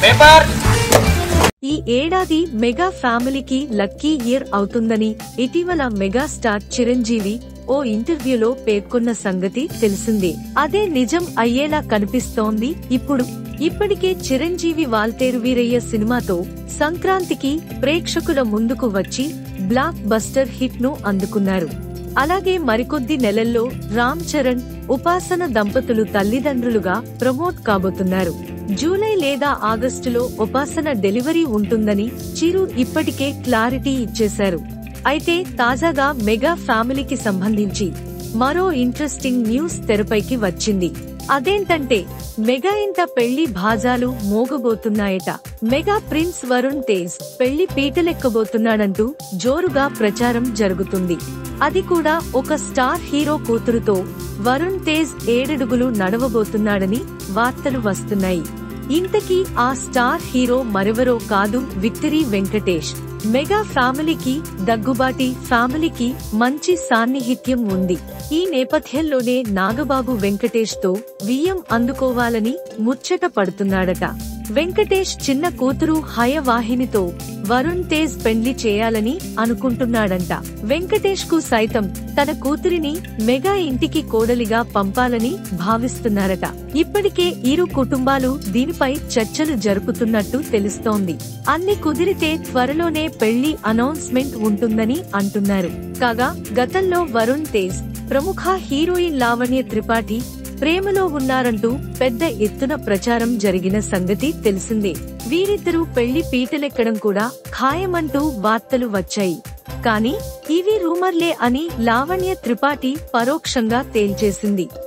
ఈ ఏడాది మెగా ఫ్యామిలీకి లక్కీ ఇయర్ అవుతుందని ఇటీవల మెగాస్టార్ చిరంజీవి ఓ ఇంటర్వ్యూలో పేర్కొన్న సంగతి తెలిసిందే. అదే నిజం అయ్యేలా కనిపిస్తోంది ఇప్పటికే చిరంజీవి వాల్తేరు వీరయ్య సినిమాతో సంక్రాంతికి ప్రేక్షకుల ముందుకు వచ్చి బ్లాక్ బస్టర్ హిట్ ను అందుకున్నారు. అలాగే మరికొద్ది నెలల్లో రామ్ చరణ్, ఉపాసన దంపతులు తల్లిదండ్రులుగా ప్రమోట్ కాబోతున్నారు. జూలై లేదా ఆగస్టులో ఉపాసన డెలివరీ ఉంటుందని చిరు ఇప్పటికే క్లారిటీ ఇచ్చేశారు. అయితే తాజాగా మెగా ఫ్యామిలీకి సంబంధించి మరో ఇంట్రెస్టింగ్ న్యూస్ తెరపైకి వచ్చింది. అదేంటంటే మెగా ఇంట పెళ్లి భాజాలు మోగబోతున్నాయట. మెగా ప్రిన్స్ వరుణ్ తేజ్ పెళ్లి పీటలెక్కబోతున్నాడంటూ జోరుగా ప్రచారం జరుగుతుంది. అది కూడా ఒక స్టార్ హీరో కూతురుతో. వరుణ్ తేజ్ 7 అడుగులు నడవబోతున్నాడని వార్తలు వస్తున్నాయి. ఇంతకీ ఆ స్టార్ హీరో మరెవరో కాదు, విక్టరీ వెంకటేష్. మెగా ఫ్యామిలీకి, దగ్గుబాటి ఫ్యామిలీకి మంచి సాన్నిహిత్యం ఉంది. ఈ నేపథ్యంలోనే నాగబాబు వెంకటేష్ తో వియ్యం అందుకోవాలని ముచ్చట పడుతున్నాడట. వెంకటేష్ చిన్న కూతురు హయవాహినితో వరుణ్ తేజ్ పెండ్లి చేయాలని అనుకుంటున్నాడంట. వెంకటేష్ కు సైతం తన కూతురిని మెగా ఇంటికి కోడలిగా పంపాలని భావిస్తున్నారట. ఇప్పటికే ఇరు కుటుంబాలు దీనిపై చర్చలు జరుపుతున్నట్టు తెలుస్తోంది. అన్ని కుదిరితే త్వరలోనే పెళ్లి అనౌన్స్మెంట్ ఉంటుందని అంటున్నారు. కాగా గతంలో వరుణ్ తేజ్ ప్రముఖ హీరోయిన్ లావణ్య త్రిపాఠి ప్రేమలో ఉన్నారంటూ పెద్ద ఎత్తున ప్రచారం జరిగిన సంగతి తెలిసిందే. వీరిద్దరూ పెళ్లి పీటలెక్కడం కూడా ఖాయమంటూ వార్తలు వచ్చాయి. కానీ ఇవి రూమర్లే అని లావణ్య త్రిపాఠి పరోక్షంగా తేల్చేసింది.